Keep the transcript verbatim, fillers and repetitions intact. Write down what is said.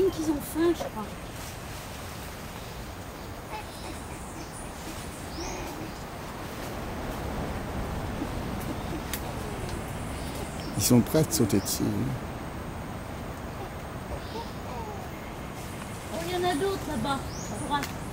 signe qu'ils ont faim, je crois. Ils sont prêts de sauter dessus. Oh, il y en a d'autres là-bas, à droite.